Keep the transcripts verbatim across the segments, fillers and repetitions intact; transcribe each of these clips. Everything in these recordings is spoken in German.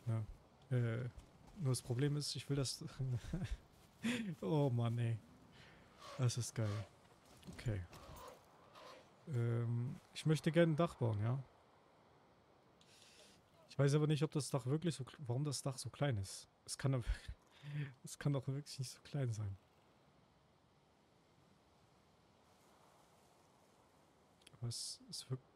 Ja. Äh, nur das Problem ist, ich will das... Oh Mann, ey. Das ist geil. Okay. Ähm, ich möchte gerne ein Dach bauen, ja. Ich weiß aber nicht, ob das Dach wirklich so... Warum das Dach so klein ist. Es kann doch... Es kann doch wirklich nicht so klein sein. Aber es ist wirklich...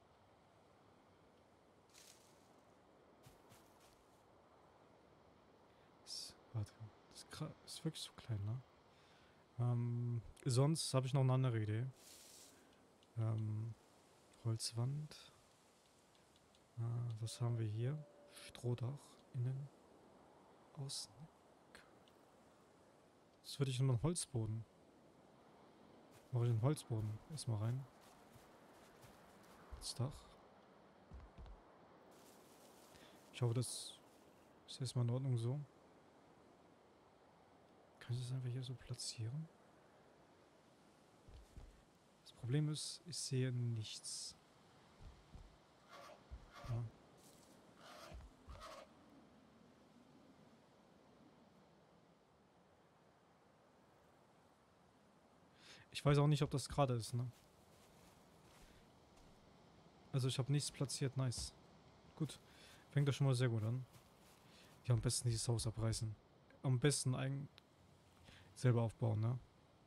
Warte. Das ist, gra- ist wirklich so klein, ne? Ähm, sonst habe ich noch eine andere Idee. Ähm, Holzwand. Äh, was haben wir hier? Strohdach. Innen. Außen. Das würde ich in einen Holzboden. Mache ich einen Holzboden erstmal rein. Das Dach. Ich hoffe, das ist erstmal in Ordnung so. Kann ich das einfach hier so platzieren? Das Problem ist, ich sehe nichts. Ja. Ich weiß auch nicht, ob das gerade ist, ne? Also ich habe nichts platziert, nice. Gut. Fängt das schon mal sehr gut an. Ja, am besten dieses Haus abreißen. Am besten ein selber aufbauen, ne?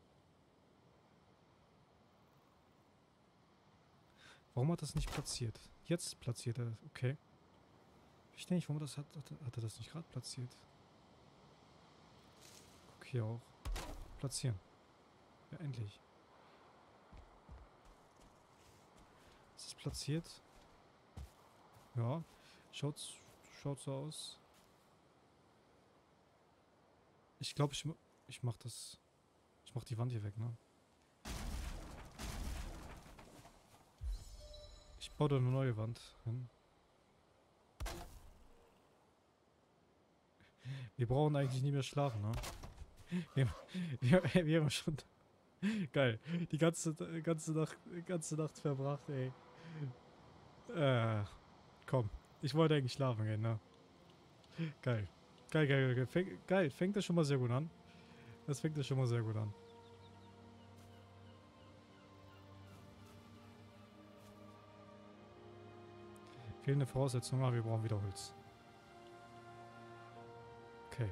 Warum hat das nicht platziert? Jetzt platziert er. Okay. Ich denke nicht, warum das hat, hat, hat er das nicht gerade platziert? Guck hier auch. Platzieren. Ja, endlich. Ist es platziert? Ja. Schaut, schaut so aus. Ich glaube, ich, ich mach das. Ich mach die Wand hier weg, ne? Ich baue da eine neue Wand hin. Wir brauchen eigentlich nie mehr schlafen, ne? Wir, wir, wir haben schon... Geil. Die ganze, ganze, Nacht, ganze Nacht verbracht, ey. Äh, komm. Ich wollte eigentlich schlafen gehen, ne? Geil. Geil, geil, geil. Fäng, geil. Fängt das schon mal sehr gut an. Das fängt das schon mal sehr gut an. Fehlende Voraussetzungen, aber wir brauchen wieder Holz. Okay.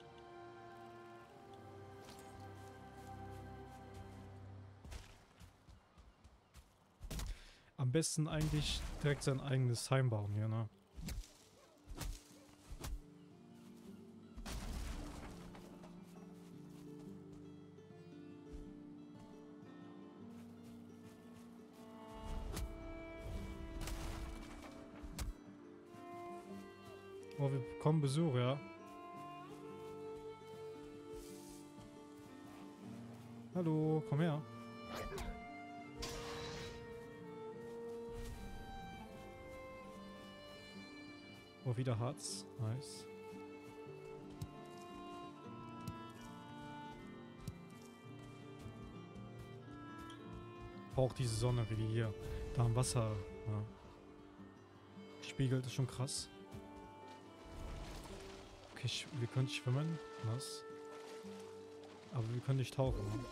Am besten eigentlich direkt sein eigenes Heim bauen hier, ne? Oh, wir bekommen Besuch, ja? Hallo, komm her. Oh, wieder Harz. Nice. Braucht diese Sonne, wie die hier. Da am Wasser. Ja. Spiegelt ist schon krass. Okay, sch wir können schwimmen. Was? Aber wir können nicht tauchen. Ne?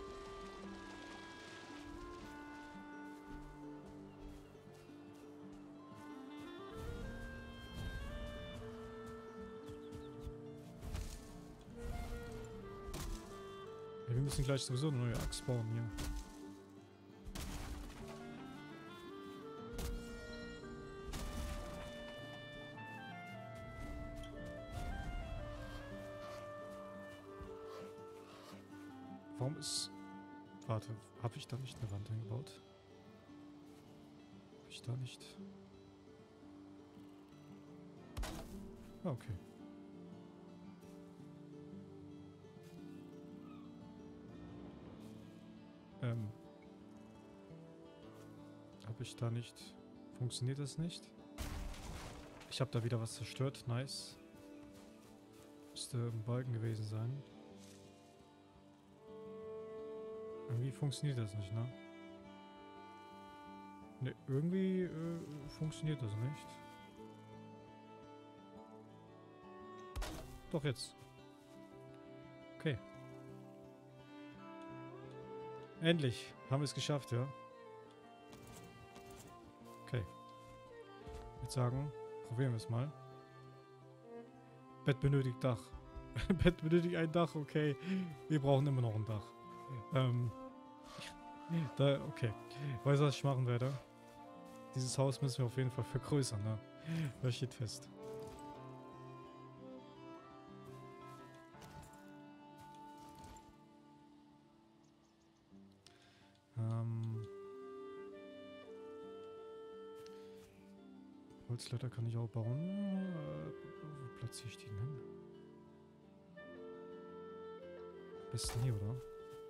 Ja, wir müssen gleich sowieso eine neue Axt bauen hier. Warum ist... Warte, habe ich da nicht eine Wand hingebaut? Habe ich da nicht... Ah, okay. Ähm... Habe ich da nicht... Funktioniert das nicht? Ich habe da wieder was zerstört. Nice. Müsste ein Balken gewesen sein. Irgendwie funktioniert das nicht, ne? Ne, irgendwie äh, funktioniert das nicht. Doch, jetzt. Okay. Endlich. Haben wir es geschafft, ja. Okay. Ich würde sagen, probieren wir es mal. Bett benötigt Dach. Bett benötigt ein Dach, okay. Wir brauchen immer noch ein Dach. Ähm. Da, okay. Weißt du, was ich machen werde? Dieses Haus müssen wir auf jeden Fall vergrößern, ne? Das steht fest. Ähm. Holzleiter kann ich auch bauen. Äh, wo platziere ich die denn hin? Am besten hier, oder?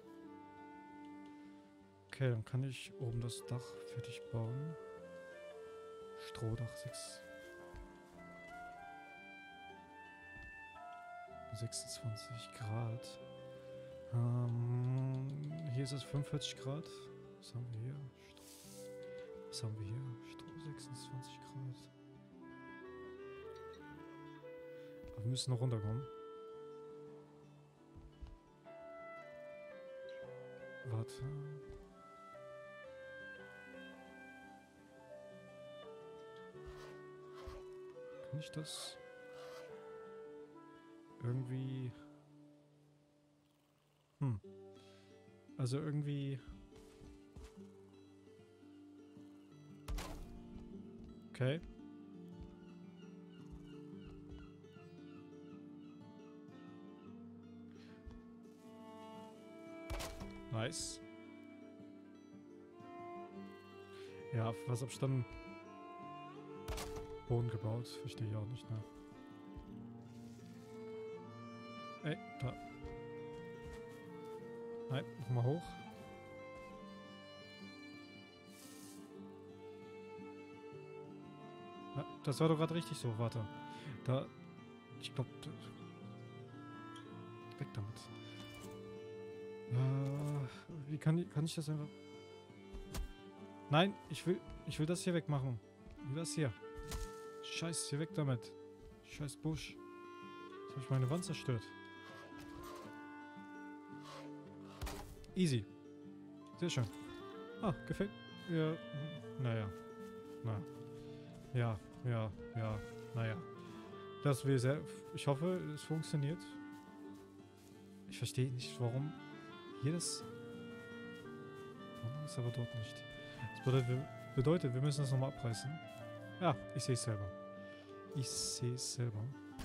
Okay, dann kann ich oben das Dach fertig bauen. Strohdach sechs. sechsundzwanzig Grad. Ähm, hier ist es fünfundvierzig Grad. Was haben wir hier? Stroh. Was haben wir hier? Stroh sechsundzwanzig Grad. Aber wir müssen noch runterkommen. Warte. Kann ich das irgendwie... Hm. Also irgendwie... Okay. Nice. Ja, auf was hab ich dann Boden gebaut? Verstehe ich auch nicht, ne? Ey, da. Nein, nochmal hoch. Ja, das war doch gerade richtig so, warte. Da. Ich glaube. Weg damit. Äh, wie kann ich, kann ich das einfach... Nein, ich will, ich will das hier wegmachen. Ich will das hier. Scheiß, hier weg damit. Scheiß Busch. Jetzt habe ich meine Wand zerstört. Easy. Sehr schön. Ah, gefällt mir. Naja. Na. Ja, ja, ja. Naja. Das will sehr... Ich hoffe, es funktioniert. Ich verstehe nicht, warum hier das... Ist aber dort nicht. Das bedeutet, bedeutet wir müssen das nochmal abreißen. Ja, ich sehe es selber. Ich sehe es selber.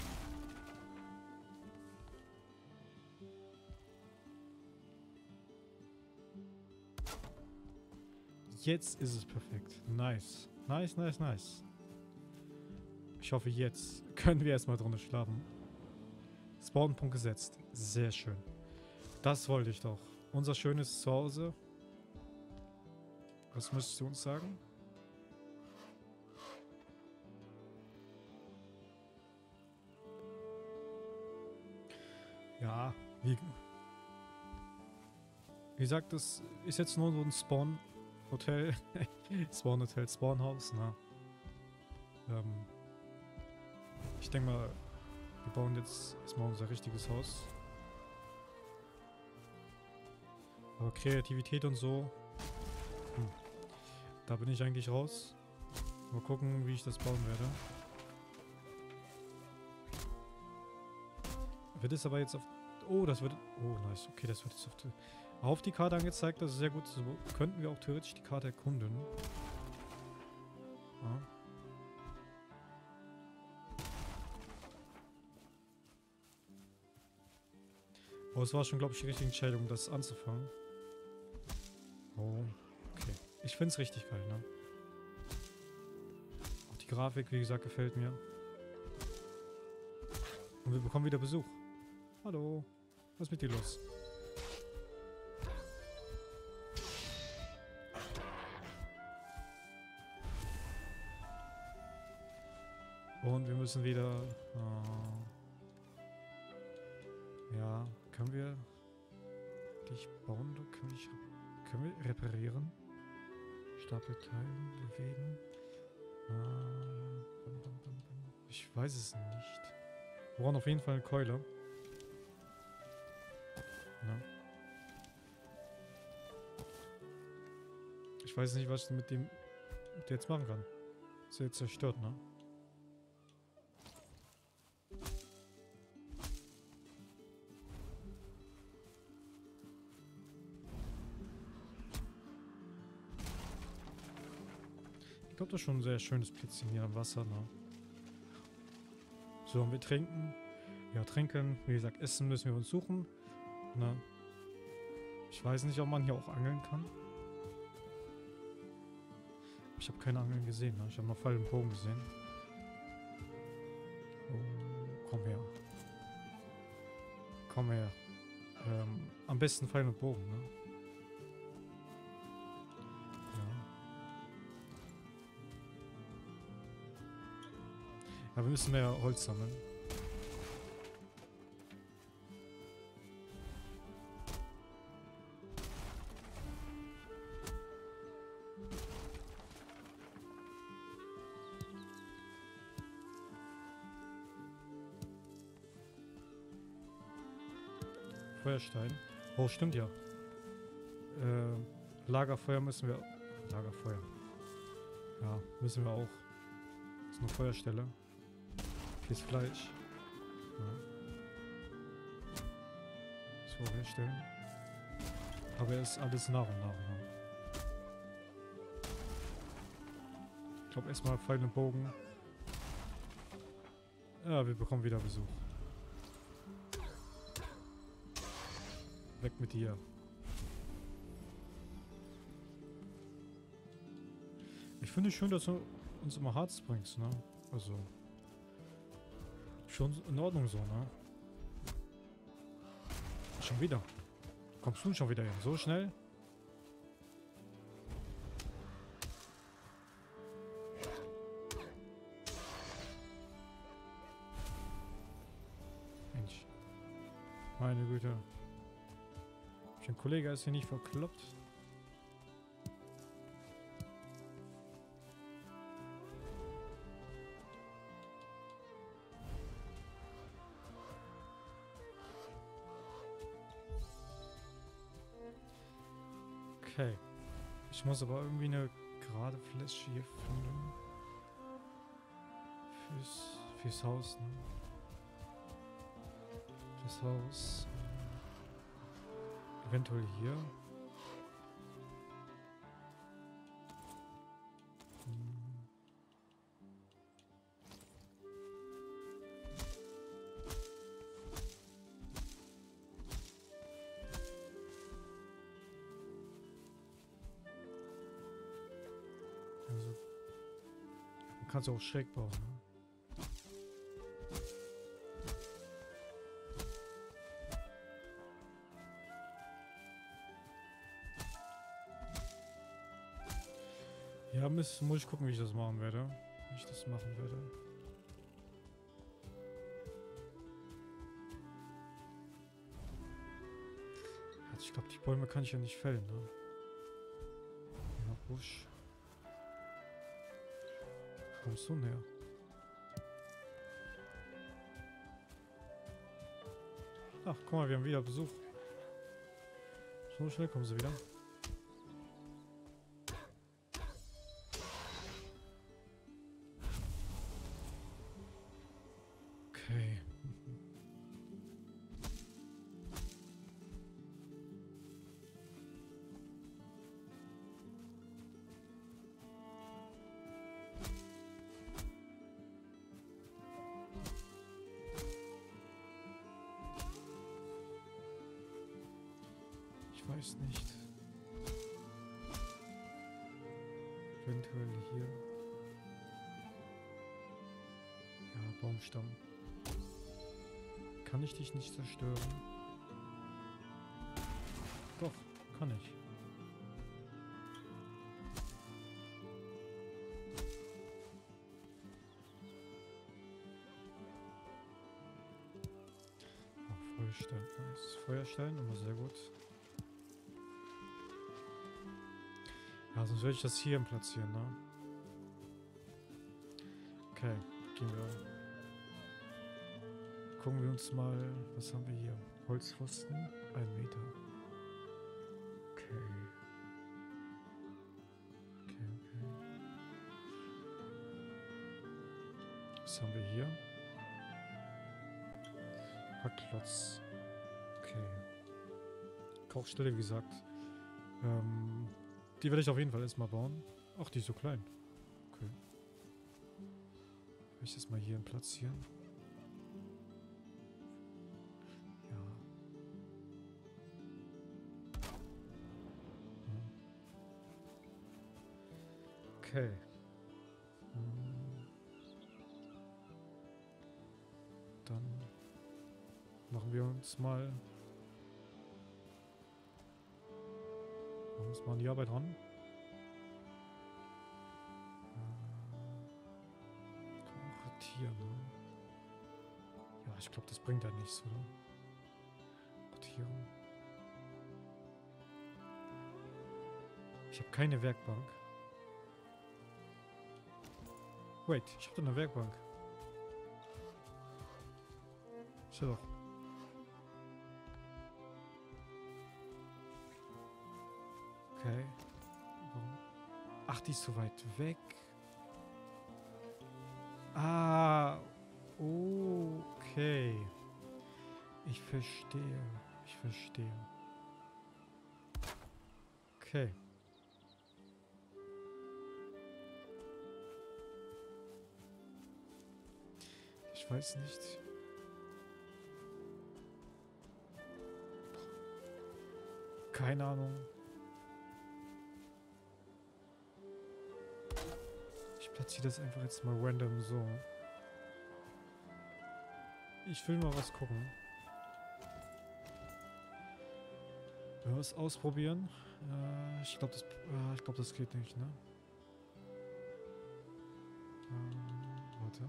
Jetzt ist es perfekt. Nice. Nice, nice, nice. Ich hoffe, jetzt können wir erstmal drunter schlafen. Spawnpunkt gesetzt. Sehr schön. Das wollte ich doch. Unser schönes Zuhause. Was müsstest du uns sagen? Ja, wie, wie gesagt, das ist jetzt nur so ein Spawn-Hotel. Spawn-Hotel, Spawn-Haus, ne? Ähm, ich denke mal, wir bauen jetzt erstmal unser richtiges Haus. Aber Kreativität und so, hm, da bin ich eigentlich raus. Mal gucken, wie ich das bauen werde. Wird es aber jetzt auf... Oh, das wird... Oh, nice. Okay, das wird jetzt auf die, auf die Karte angezeigt. Das ist sehr gut. So könnten wir auch theoretisch die Karte erkunden. Ja. Aber es war schon, glaube ich, die richtige Entscheidung, das anzufangen. Oh, okay. Ich finde es richtig geil, ne? Auch die Grafik, wie gesagt, gefällt mir. Und wir bekommen wieder Besuch. Hallo. Was ist mit dir los? Und wir müssen wieder... Äh, ja, können wir dich bauen? Können wir, dich, können wir reparieren? Stapel teilen, bewegen. Äh, ich weiß es nicht. Wir brauchen auf jeden Fall eine Keule. Ja. Ich weiß nicht, was ich mit dem mit der jetzt machen kann. Ist ja jetzt zerstört, ne? Ich glaube, das ist schon ein sehr schönes Plätzchen hier am Wasser, ne? So, und wir trinken. Ja, trinken. Wie gesagt, essen müssen wir uns suchen. Ne? Ich weiß nicht, ob man hier auch angeln kann. Ich habe keine Angeln gesehen, ne? Ich habe noch Pfeil und Bogen gesehen. Oh, komm her. Komm her. Ähm, am besten Pfeil und Bogen, ne? Ja, wir müssen mehr Holz sammeln. Feuerstein. Oh, stimmt ja. Äh, Lagerfeuer müssen wir... Lagerfeuer. Ja, müssen wir auch. Das ist eine Feuerstelle. Fürs Fleisch. Ja. So, herstellen. Aber es ist alles nach und nach. Ne? Ich glaube erstmal Pfeil und Bogen. Ja, wir bekommen wieder Besuch. Weg mit dir. Ich finde es schön, dass du uns immer Harz bringst, ne? Also... Schon in Ordnung so, ne? Schon wieder. Kommst du schon wieder hin? So schnell? Mensch. Meine Güte. Mein Kollege ist hier nicht verkloppt. Okay. Ich muss aber irgendwie eine gerade Fläche hier finden. Fürs, fürs Haus, ne? Fürs Haus. Eventuell hier. Hm. Also, man kann es auch schräg bauen, ne? Ja, muss, muss ich gucken, wie ich das machen werde. Wie ich das machen werde. Also ich glaube, die Bäume kann ich ja nicht fällen, ne? Ja, Busch. Wo kommst du näher? Ach, guck mal, wir haben wieder Besuch. So schnell kommen sie wieder. Okay. Ich weiß nicht. Eventuell hier. Ja, Baumstamm. Kann ich dich nicht zerstören? Doch, kann ich. Oh, Feuerstein, nice. Feuerstein, immer sehr gut. Ja, sonst würde ich das hier platzieren, ne? Okay, gehen wir. gucken wir uns mal, was haben wir hier? Holzpfosten, ein Meter. Okay. Okay, okay. Was haben wir hier? Hackklotz. Okay. Kochstelle, wie gesagt. Ähm, die werde ich auf jeden Fall erstmal bauen. Ach, die ist so klein. Okay. Will ich das mal hier platzieren? Ja. Hm. Okay. Hm. Dann machen wir uns mal... Machen wir uns mal an die Arbeit ran. Hier, ne? Ja, ich glaube, das bringt ja nichts, oder? Rotieren. Ich habe keine Werkbank. Wait, ich habe doch eine Werkbank. Ist ja doch. Okay. Warum? Ach, die ist so weit weg. Ah, okay. Ich verstehe. Ich verstehe. Okay. Ich weiß nicht. Keine Ahnung. Ich platziere das einfach jetzt mal random so. Ich will mal was gucken. Wenn wir es ausprobieren. Äh, ich glaube, das, äh, ich glaub, das geht nicht, ne? Äh, warte.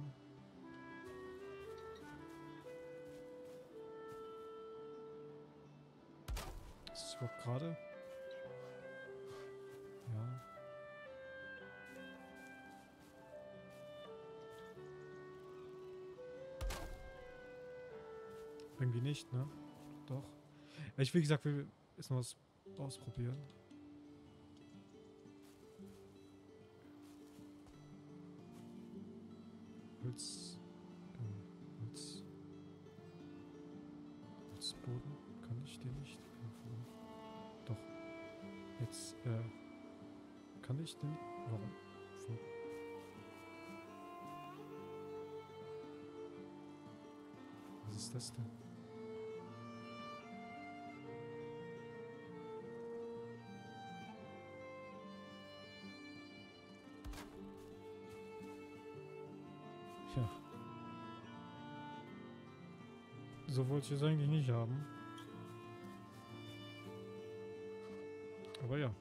Ist das überhaupt gerade? Ja. Irgendwie nicht, ne? Doch. Ich, wie gesagt, will jetzt noch was ausprobieren. Holz. Ähm, Holz. Holzboden. Kann ich den nicht? Doch. Jetzt, äh. Kann ich den? Warum? So. Was ist das denn? Ja. So wollte ich es eigentlich nicht haben. Aber ja.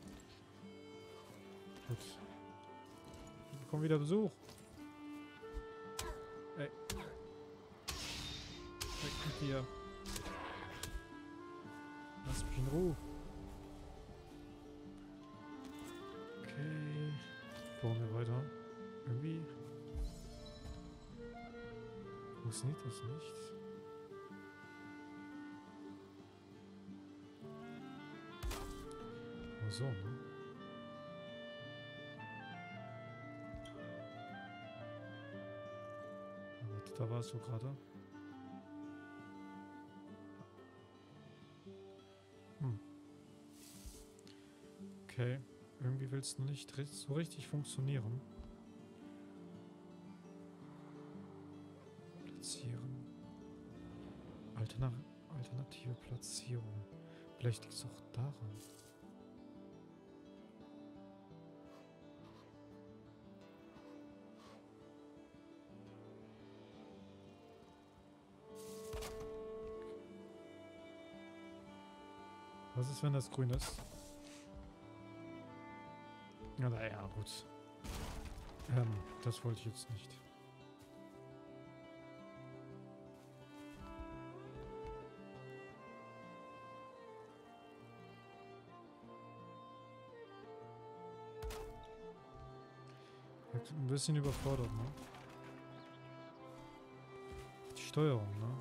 Gut. Wir bekommen wieder Besuch. Ey. Weg mit dir. Lass mich in Ruhe. Okay. Bauen wir weiter. Irgendwie funktioniert das nicht. Nur so, ne? Warte, da war es so gerade. Hm. Okay. Irgendwie willst du nicht so richtig funktionieren. Platzieren. Alterna alternative Platzierung. Vielleicht liegt es auch daran. Was ist, wenn das grün ist? Ja, naja, gut. Ähm, das wollte ich jetzt nicht. Ein bisschen überfordert, ne? Die Steuerung, ne?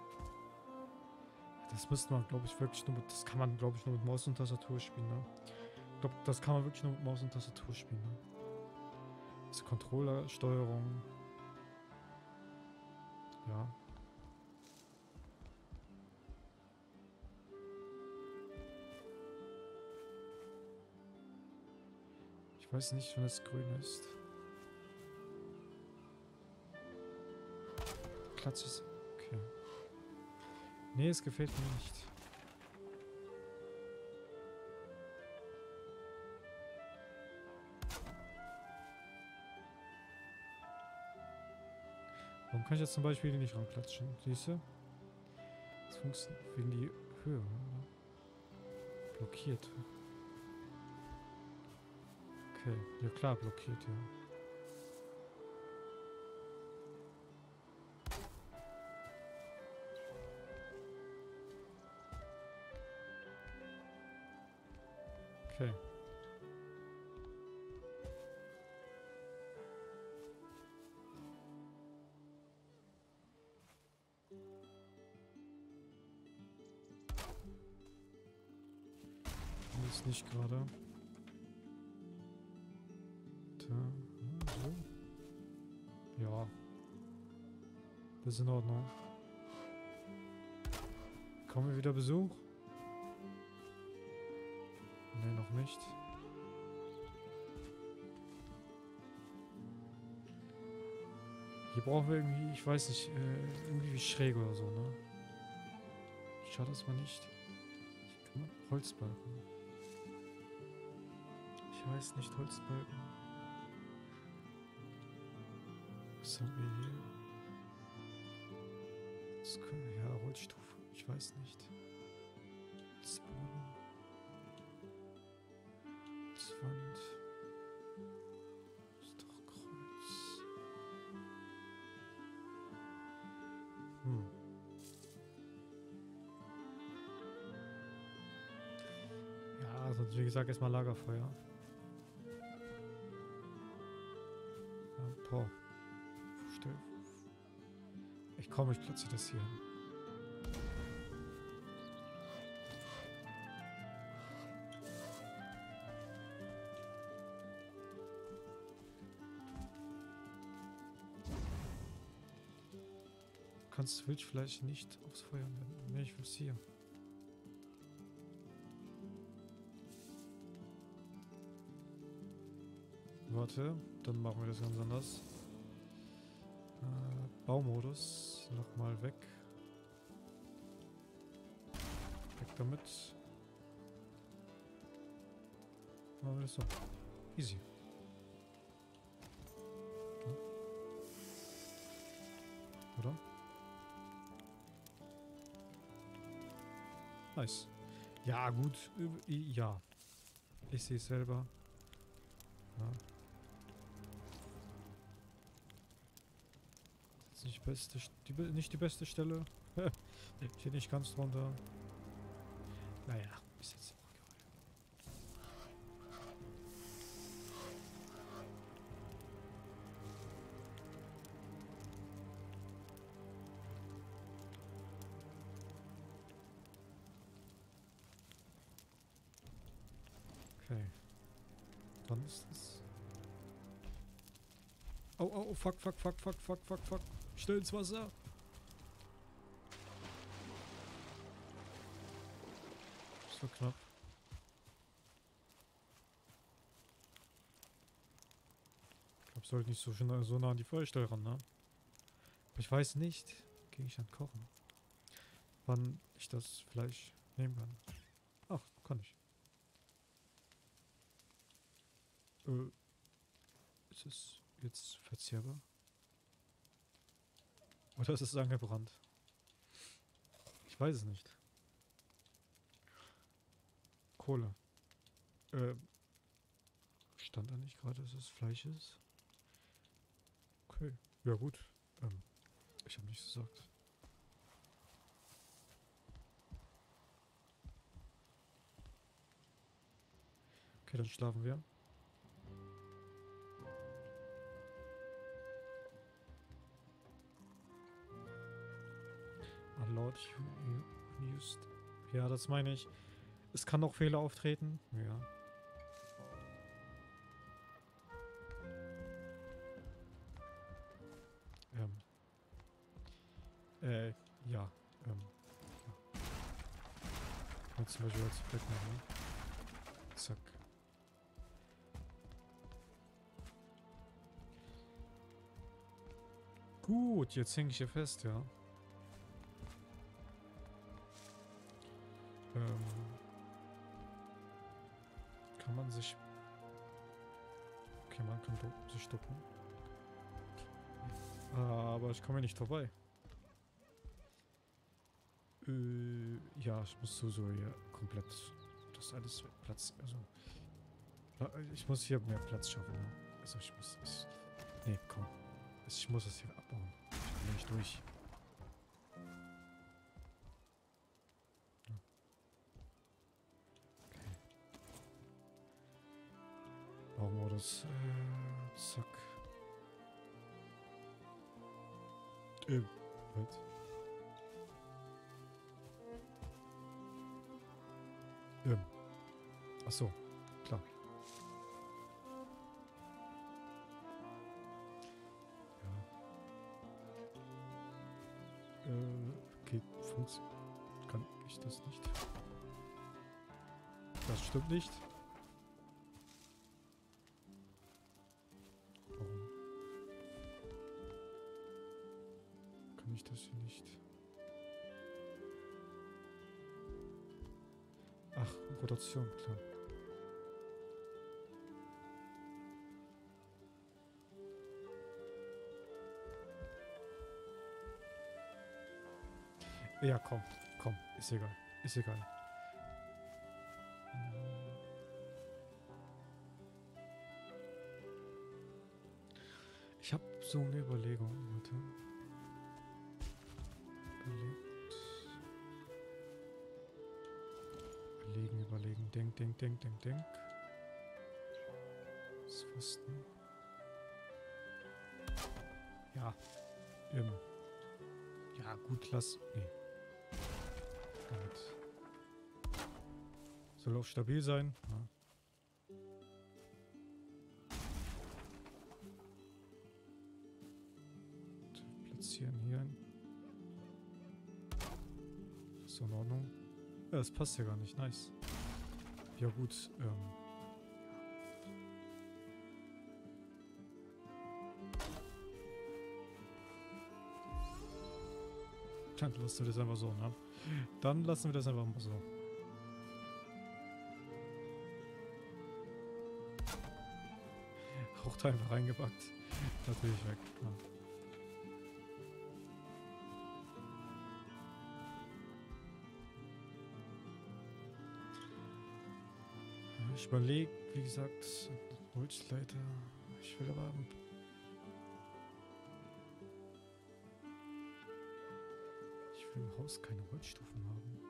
Das müsste man, glaube ich, wirklich nur mit... Das kann man, glaube ich, nur mit Maus und Tastatur spielen, ne? Ich glaube, das kann man wirklich nur mit Maus und Tastatur spielen, ne? Das Controller, Steuerung. Ja. Ich weiß nicht, wenn es grün ist. Klatsch ist... Okay. Nee, es gefällt mir nicht. Warum kann ich jetzt zum Beispiel nicht ranklatschen? Siehst du? Das funktioniert wegen die Höhe. Oder? Blockiert. Okay. Ja klar, blockiert, ja. Okay. Ist nicht gerade. Da. So. Ja. Das ist in Ordnung. Kommen wir wieder Besuch? Ne, noch nicht. Hier brauchen wir irgendwie, ich weiß nicht, äh, irgendwie wie schräg oder so, ne? Schade, dass man nicht... Ich kann man Holzbalken. Ich weiß nicht, Holzbalken. Was haben wir hier? Das können wir, ja, Holzstufe. Ich weiß nicht. Holzboden. Holzwand. Ist doch Kreuz. Hm. Ja, also wie gesagt, erstmal Lagerfeuer. Ja, boah. Ich komme, ich platziere das hier hin. Du kannst Wildfleisch nicht aufs Feuer nehmen. Nee, ich will es hier. Warte, dann machen wir das ganz anders. Äh, Baumodus. Nochmal weg. Weg damit. Machen wir das so. Easy. Hm. Oder? Nice. Ja, gut. Ja. Ich sehe es selber. Ja. Das ist nicht, beste, die, nicht die beste Stelle. Steht nicht ganz drunter. Naja, ist jetzt auch geil. Okay. Dann ist es. Oh, oh, oh, fuck, fuck, fuck, fuck, fuck, fuck, fuck. Schnell ins Wasser. Das war knapp. Ich glaube, sollte nicht so, schnell, so nah an die Feuerstelle ran, ne? Aber ich weiß nicht, Gegenstand kochen. Wann ich das Fleisch nehmen kann. Ach, kann ich. Äh, ist es jetzt verzehrbar? Oder ist es angebrannt? Ich weiß es nicht. Kohle. Äh, stand da nicht gerade, dass es Fleisch ist? Okay, ja gut. Ähm, ich habe nichts gesagt. Okay, dann schlafen wir. Allowed used. Ja, das meine ich. Es kann auch Fehler auftreten. Ja. Ähm. Äh, ja. Ähm. Ja. Jetzt zum Beispiel als Fleck machen. Zack. Gut, jetzt hänge ich hier fest, ja. Ähm. Kann man sich... Okay, man kann du sich ducken. Aber ich komme hier nicht vorbei. Äh, ja, ich muss so, so hier komplett das alles Platz, also ich muss hier mehr Platz schaffen, ne? Also ich muss, ich, nee, komm, ich muss es hier abbauen. Ich komme nicht durch. Ja. Okay. Baumodus, äh, zack. Äh, was? Ähm. Ach so, klar. Ja. Äh, okay, funktioniert. Kann ich das nicht? Das stimmt nicht. Warum kann ich das hier nicht? Ach, Rotation, klar. Ja, komm, komm, ist egal, ist egal. Ich habe so eine Überlegung, warte. Überlegt. Überlegen, überlegen, denk, denk, denk, denk, denk. Das Pfosten. Ja. Ähm. Ja, gut, lass. Nee. Damit. Soll auch stabil sein. Ja. Platzieren hier hin. Ist in Ordnung. Ja, das passt ja gar nicht. Nice. Ja gut, ähm. Dann lassen wir das einfach so, ne? Dann lassen wir das einfach mal so. Auch da einfach reingepackt. Natürlich weg. Ja. Ich überlege, wie gesagt, Holzleiter. Ich will aber... Ich will im Haus keine Holzstufen haben.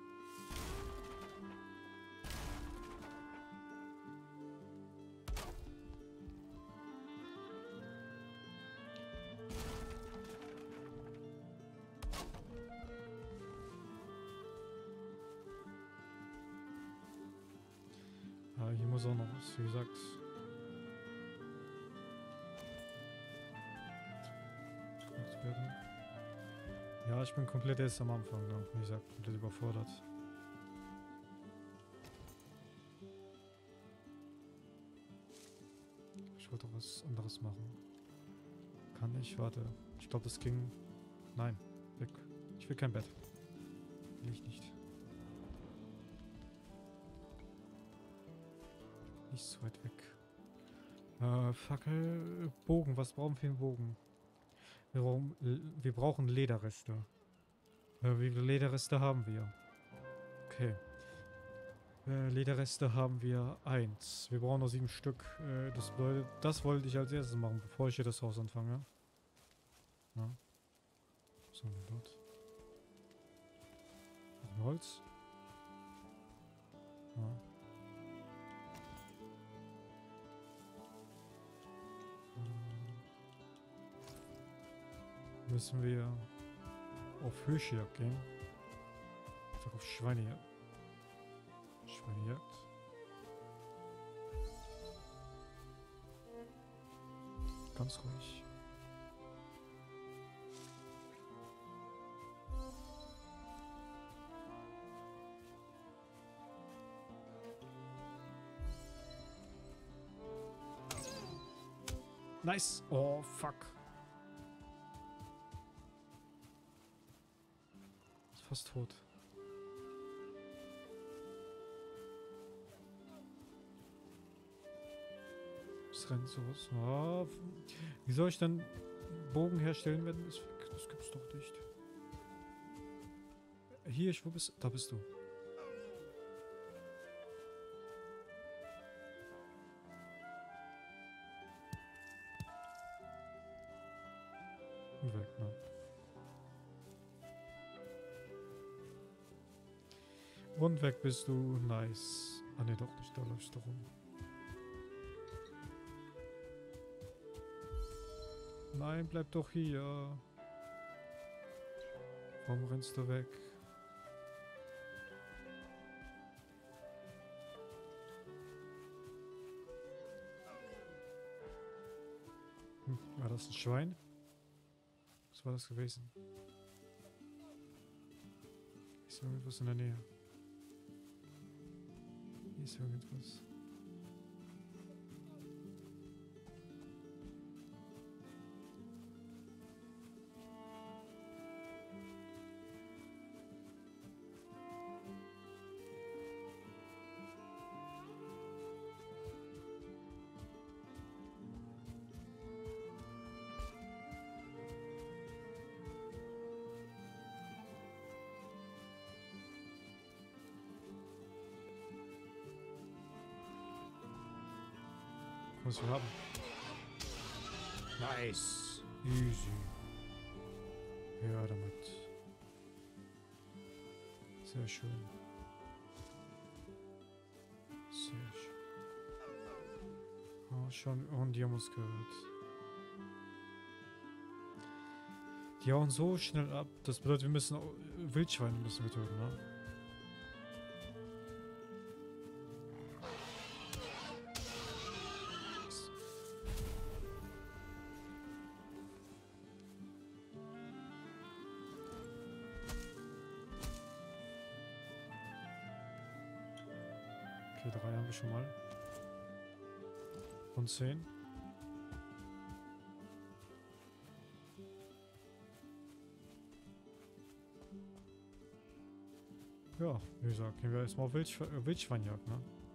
Ah, hier muss auch noch was, wie gesagt. Gemacht werden. Ja, ich bin komplett erst am Anfang, ne? Wie gesagt, komplett überfordert. Ich wollte auch was anderes machen. Kann ich? Warte. Ich glaube, das ging... Nein. Weg. Ich will kein Bett. Will ich nicht. Nicht so weit weg. Äh, Fackel... Bogen. Was brauchen wir für einen Bogen? Wir brauchen, wir brauchen Lederreste. Äh, wie viele Lederreste haben wir? Okay. Äh, Lederreste haben wir eins. Wir brauchen noch sieben Stück. Äh, das, das wollte ich als erstes machen, bevor ich hier das Haus anfange. Ja. So, dort. Noch ein Holz. Ja. Müssen wir auf Hirschjagd gehen. Einfach auf Schweinejagd. Schweinejagd. Ganz ruhig. Nice. Oh, fuck. Ist fast tot. Es rennt sowas. Oh, wie soll ich dann Bogen herstellen, wenn es weg? Das gibt's doch nicht. Hier, wo bist du? Da bist du. Weg, ne? Und weg bist du. Nice. Ah ne, doch nicht. Da läufst du rum. Nein, bleib doch hier. Warum rennst du weg? Hm, war das ein Schwein? Was war das gewesen? Ist irgendwas in der Nähe? Hier ist irgendwas. Was wir haben. Nice. Easy. Ja, damit. Sehr schön. Sehr schön. Oh, schon. Und die haben uns gehört. Die hauen so schnell ab. Das bedeutet, wir müssen auch, Wildschweine müssen wir töten, ne? Okay, drei haben wir schon mal. Und zehn. Ja, wie gesagt, gehen wir erstmal Wildschwe Wildschweinjagd, ne?